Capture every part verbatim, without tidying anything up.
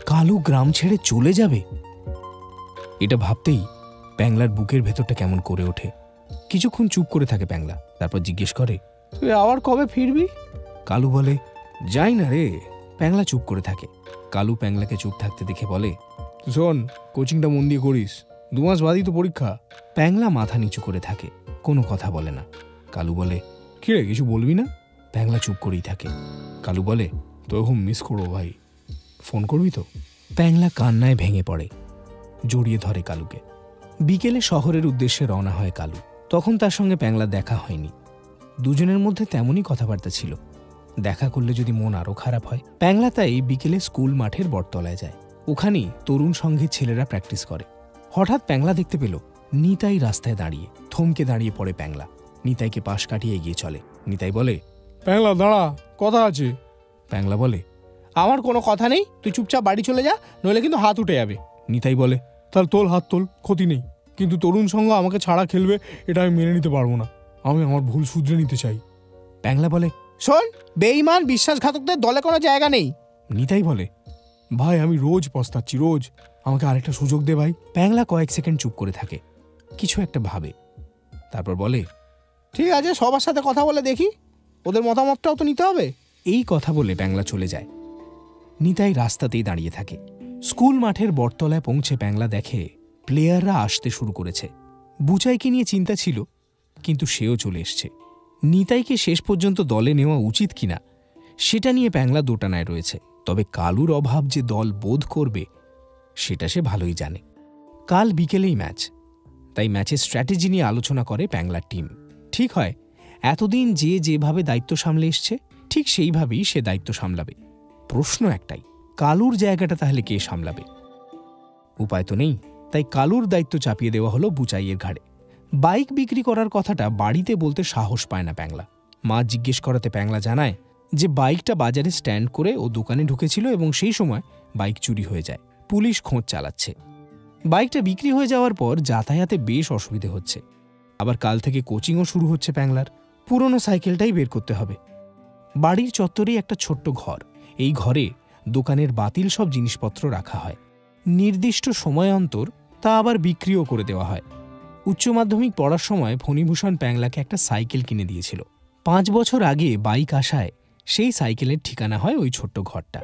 কালু গ্রাম ছেড়ে চলে যাবে? এটা ভাবতেই প্যাংলার বুকের ভেতরটা কেমন করে ওঠে। কিছুক্ষণ চুপ করে থাকে প্যাংলা, তারপর জিজ্ঞেস করে, তুই আবার কবে ফিরবি? কালু বলে, যাই না রে। প্যাংলা চুপ করে থাকে। কালু প্যাংলাকে চুপ থাকতে দেখে বলে, শোন, কোচিংটা মন দিয়ে করিস, দু মাস বাদই তো পরীক্ষা। প্যাংলা মাথা নিচু করে থাকে, কোনো কথা বলে না। কালু বলে, কি রে, কিছু বলবি না? প্যাংলা চুপ করেই থাকে। কালু বলে, তো এখন মিস করবো ভাই, ফোন করবি তো? প্যাংলা কান্নায় ভেঙে পড়ে, জড়িয়ে ধরে কালুকে। বিকেলে শহরের উদ্দেশ্যে রওনা হয় কালু। তখন তার সঙ্গে প্যাংলা দেখা হয়নি। দুজনের মধ্যে তেমনই কথাবার্তা ছিল, দেখা করলে যদি মন আরও খারাপ হয়। প্যাংলা তাই বিকেলে স্কুল মাঠের বটতলায় যায়। ওখানেই তরুণ সংঘের ছেলেরা প্র্যাকটিস করে। হঠাৎ প্যাংলা দেখতে পেল নিতাই রাস্তায় দাঁড়িয়ে। থমকে দাঁড়িয়ে পড়ে প্যাংলা। নিতাইকে পাশ কাটিয়ে এগিয়ে চলে। নিতাই বলে, প্যাংলা দাঁড়া, কথা আছে। প্যাংলা বলে, আমার কোনো কথা নেই, তুই চুপচাপ বাড়ি চলে যা, নইলে কিন্তু হাত উঠে যাবে। নিতাই বলে, তাহলে তোল, হাত তোল, ক্ষতি নেই, কিন্তু তরুণ সংঘ আমাকে ছাড়া খেলবে এটা আমি মেনে নিতে পারবো না, আমি আমার ভুল শুধরে নিতে চাই। প্যাংলা বলে, শোন, বেঈমান বিশ্বাসঘাতকদের দলে কোনো জায়গা নেই। নিতাই বলে, ভাই আমি রোজ পস্তাচ্ছি, রোজ, আমাকে আরেকটা সুযোগ দে ভাই। প্যাংলা কয়েক সেকেন্ড চুপ করে থাকে, কিছু একটা ভাবে, তারপর বলে, ঠিক আছে, সবার সাথে কথা বলে দেখি, ওদের মতামতটাও তো নিতে হবে। এই কথা বলে প্যাংলা চলে যায়। নিতাই রাস্তাতেই দাঁড়িয়ে থাকে। স্কুল মাঠের বটতলায় পৌঁছে প্যাংলা দেখে প্লেয়াররা আসতে শুরু করেছে। বুচাইকে নিয়ে চিন্তা ছিল, কিন্তু সেও চলে এসছে। নিতাইকে শেষ পর্যন্ত দলে নেওয়া উচিত কিনা সেটা নিয়ে প্যাংলা দোটানায় রয়েছে। তবে কালুর অভাব যে দল বোধ করবে সেটা সে ভালোই জানে। কাল বিকেলেই ম্যাচ, তাই ম্যাচের স্ট্র্যাটেজি নিয়ে আলোচনা করে প্যাংলার টিম। ঠিক হয়, এতদিন যে যেভাবে দায়িত্ব সামলে এসছে ঠিক সেইভাবেই সে দায়িত্ব সামলাবে। প্রশ্ন একটাই, কালুর জায়গাটা তাহলে কে সামলাবে? উপায় তো নেই, তাই কালুর দায়িত্ব চাপিয়ে দেওয়া হলো বুচাইয়ের ঘাড়ে। বাইক বিক্রি করার কথাটা বাড়িতে বলতে সাহস পায় না প্যাংলা। মা জিজ্ঞেস করাতে প্যাংলা জানায় যে বাইকটা বাজারে স্ট্যান্ড করে ও দোকানে ঢুকেছিল এবং সেই সময় বাইক চুরি হয়ে যায়। পুলিশ খোঁজ চালাচ্ছে। বাইকটা বিক্রি হয়ে যাওয়ার পর যাতায়াতে বেশ অসুবিধে হচ্ছে। আবার কাল থেকে কোচিংও শুরু হচ্ছে প্যাংলার। পুরনো সাইকেলটাই বের করতে হবে। বাড়ির চত্বরেই একটা ছোট্ট ঘর। এই ঘরে দোকানের বাতিল সব জিনিসপত্র রাখা হয়। নির্দিষ্ট সময় অন্তর তা আবার বিক্রিও করে দেওয়া হয়। উচ্চ মাধ্যমিক পড়ার সময় ফণীভূষণ প্যাংলাকে একটা সাইকেল কিনে দিয়েছিল। পাঁচ বছর আগে বাইক আসায় সেই সাইকেলের ঠিকানা হয় ওই ছোট্ট ঘরটা।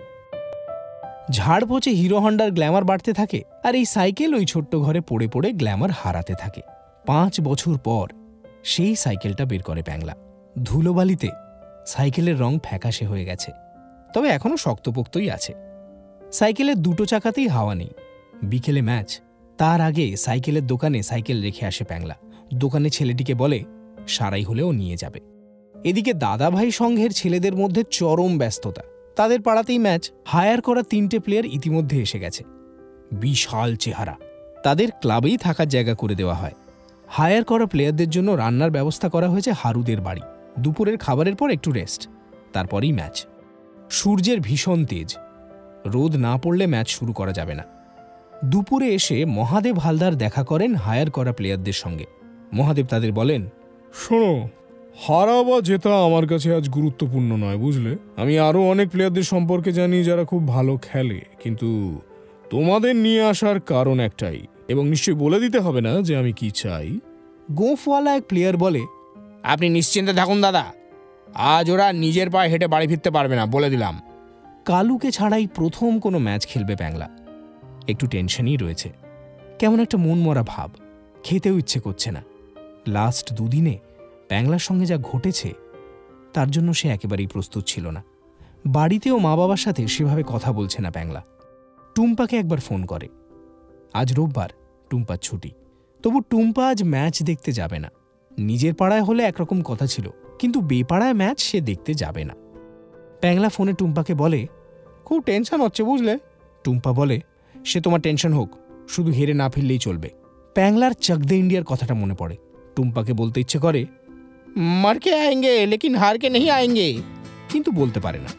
ঝাড় পচে হিরো হন্ডার গ্ল্যামার বাড়তে থাকে, আর এই সাইকেল ওই ছোট্ট ঘরে পড়ে পড়ে গ্ল্যামার হারাতে থাকে। পাঁচ বছর পর সেই সাইকেলটা বের করে প্যাংলা। ধুলোবালিতে সাইকেলের রং ফ্যাকাশে হয়ে গেছে, তবে এখনও শক্তপোক্তই আছে। সাইকেলের দুটো চাকাতেই হাওয়া নেই। বিকেলে ম্যাচ, তার আগে সাইকেলের দোকানে সাইকেল রেখে আসে প্যাংলা। দোকানে ছেলেটিকে বলে সারাই হলেও নিয়ে যাবে। এদিকে দাদাভাই সংঘের ছেলেদের মধ্যে চরম ব্যস্ততা। তাদের পাড়াতেই ম্যাচ। হায়ার করা তিনটে প্লেয়ার ইতিমধ্যে এসে গেছে। বিশাল চেহারা, তাদের ক্লাবেই থাকার জায়গা করে দেওয়া হয়। হায়ার করা প্লেয়ারদের জন্য রান্নার ব্যবস্থা করা হয়েছে হারুদের বাড়ি। দুপুরের খাবারের পর একটু রেস্ট, তারপরেই ম্যাচ। সূর্যের ভীষণ তেজ, রোদ না পড়লে ম্যাচ শুরু করা যাবে না। দুপুরে এসে মহাদেব হালদার দেখা করেন হায়ার করা প্লেয়ারদের সঙ্গে। মহাদেব তাদের বলেন, শোনো, হারা বা জেতা আমার কাছে আজ গুরুত্বপূর্ণ নয়, বুঝলে? আমি আরও অনেক প্লেয়ারদের সম্পর্কে জানি যারা খুব ভালো খেলে, কিন্তু তোমাদের নিয়ে আসার কারণ একটাই, এবং নিশ্চয়ই বলে দিতে হবে না যে আমি কি চাই। গোঁফওয়ালা এক প্লেয়ার বলে, আপনি নিশ্চিন্তে থাকুন দাদা, আজ ওরা নিজের পায়ে হেঁটে বাড়ি ফিরতে পারবে না, বলে দিলাম। কালুকে ছাড়াই প্রথম কোনো ম্যাচ খেলবে প্যাংলা। একটু টেনশনই রয়েছে, কেমন একটা মন মরা ভাব, খেতেও ইচ্ছে করছে না। লাস্ট দুদিনে প্যাংলার সঙ্গে যা ঘটেছে তার জন্য সে একেবারেই প্রস্তুত ছিল না। বাড়িতেও মা বাবার সাথে সেভাবে কথা বলছে না প্যাংলা। টুম্পাকে একবার ফোন করে। আজ রোববার, টুম্পার ছুটি, তবু টুম্পা আজ ম্যাচ দেখতে যাবে না। নিজের পাড়ায় হলে একরকম কথা ছিল, কিন্তু বেপাড়ায় ম্যাচ সে দেখতে যাবে না। প্যাংলা ফোনে টুম্পাকে বলে, খুব টেনশন হচ্ছে বুঝলে। টুম্পা বলে, সে তোমার টেনশন হোক, শুধু হেরে না ফিরলেই চলবে। প্যাংলার চকদে ইন্ডিয়ার কথাটা মনে পড়ে। টুম্পাকে বলতে ইচ্ছে করে, মারকে আয়েঙ্গে লেকিন হারকে নেই আয়েঙ্গে, কিন্তু বলতে পারে না।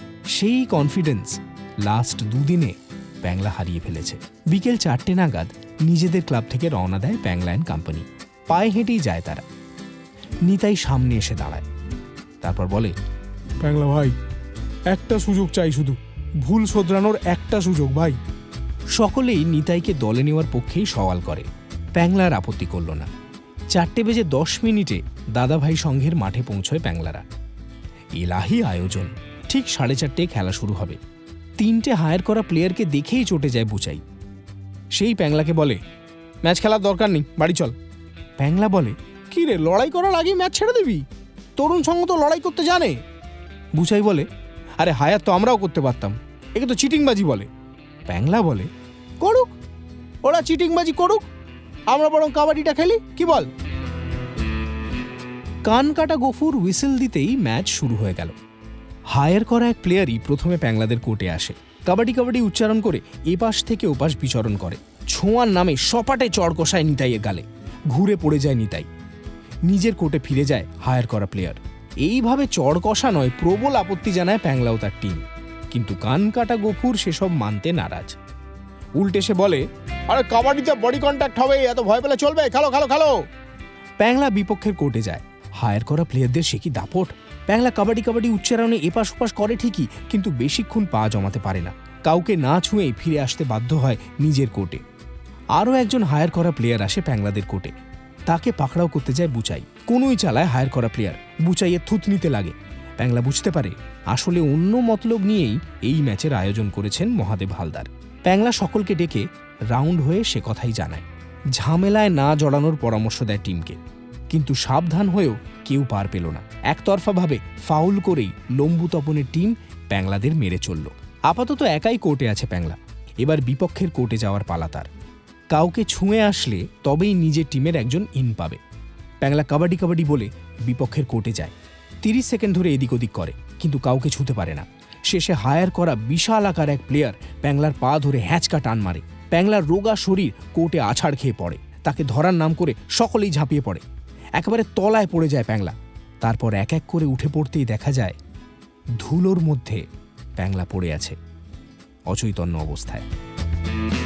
সেই কনফিডেন্স লাস্ট দুদিনে প্যাংলা হারিয়ে ফেলেছে। বিকেল চারটে নাগাদ নিজেদের ক্লাব থেকে রওনা দেয় প্যাংলা অ্যান্ড কোম্পানি। পায়ে হেঁটেই যায় তারা। নিতাই সামনে এসে দাঁড়ায়, তারপর বলে, প্যাংলা ভাই, একটা সুযোগ চাই শুধু, ভুল শোধরানোর একটা সুযোগ ভাই। সকলেই নিতাইকে দলে নেওয়ার পক্ষেই সওয়াল করে। প্যাংলার আপত্তি করল না। চারটে বেজে দশ মিনিটে দাদাভাই সংঘের মাঠে পৌঁছয় প্যাংলারা। এলাহি আয়োজন। ঠিক সাড়ে চারটেয় খেলা শুরু হবে। তিনটে হায়ার করা প্লেয়ারকে দেখেই চটে যায় বুচাই। সেই প্যাংলাকে বলে, ম্যাচ খেলার দরকার নেই, বাড়ি চল। প্যাংলা বলে, কি রে, লড়াই করার আগেই ম্যাচ ছেড়ে দিবি? তরুণ সংঘ তো লড়াই করতে জানে। বুচাই বলে, আরে হায়ার তো আমরাও করতে পারতাম, একে তো চিটিংবাজি বলে। প্যাংলা বলে, করুক, ওরা চিটিংবাজি করুক, আমরা বরং কাবাডিটা খেলি, কি বল? কান কাটা গফুর হুইসেল দিতেই ম্যাচ শুরু হয়ে গেল। হায়ার করা এক প্লেয়ারই প্রথমে প্যাংলাদের কোর্টে আসে। কাবাডি কাবাডি উচ্চারণ করে এপাশ থেকে ওপাশ বিচরণ করে। ছোঁয়ার নামে সপাটে চড় কষায় নিতাইয়ের গালে। ঘুরে পড়ে যায় নিতাই। নিজের কোর্টে ফিরে যায় হায়ার করা প্লেয়ার। এইভাবে চড় কষা নয়, প্রবল আপত্তি জানায় প্যাংলাও তার টিম। কিন্তু কান কাটা গফুর সেসব মানতে নারাজ। উল্টে সে বলে, আরে কাবাডিতে বডি কন্ট্যাক্ট হবে, এত ভয় পেলে চলবে, খেলো খেলো খেলো। প্যাংলা বিপক্ষের কোর্টে যায়। হায়ার করা প্লেয়ারদের সে কি দাপট! প্যাংলা কাবাডি কাবাডি উচ্চারণে এপাশ ওপাশ করে ঠিকই, কিন্তু বেশিক্ষণ পা জমাতে পারে না। কাউকে না ছুঁয়েই ফিরে আসতে বাধ্য হয় নিজের কোর্টে। আরও একজন হায়ার করা প্লেয়ার আসে প্যাংলাদের কোর্টে। তাকে পাকড়াও করতে যায় বুচাই। কোনোই চালায় হায়ার করা প্লেয়ার। বুচাইয়ের থুত নিতে লাগে। প্যাংলা বুঝতে পারে আসলে অন্য মতলব নিয়েই এই ম্যাচের আয়োজন করেছেন মহাদেব হালদার। প্যাংলা সকলকে ডেকে রাউন্ড হয়ে সে কথাই জানায়। ঝামেলায় না জড়ানোর পরামর্শ দেয় টিমকে। কিন্তু সাবধান হয়েও কেউ পার পেল না। একতরফাভাবে ফাউল করেই লম্বু তপনের টিম প্যাংলাদের মেরে চলল। আপাতত একাই কোর্টে আছে প্যাংলা। এবার বিপক্ষের কোর্টে যাওয়ার পালা তার। কাউকে ছুঁয়ে আসলে তবেই নিজের টিমের একজন ইন পাবে। প্যাংলা কাবাডি কাবাডি বলে বিপক্ষের কোর্টে যায়। তিরিশ সেকেন্ড ধরে এদিক ওদিক করে, কিন্তু কাউকে ছুঁতে পারে না। শেষে হায়ার করা বিশাল আকার এক প্লেয়ার প্যাংলার পা ধরে হ্যাঁচকা টান মারে। প্যাংলার রোগা শরীর কোর্টে আছাড় খেয়ে পড়ে। তাকে ধরার নাম করে সকলেই ঝাঁপিয়ে পড়ে। একেবারে তলায় পড়ে যায় প্যাংলা। তারপর এক এক করে উঠে পড়তেই দেখা যায় ধুলোর মধ্যে প্যাংলা পড়ে আছে অচৈতন্য অবস্থায়।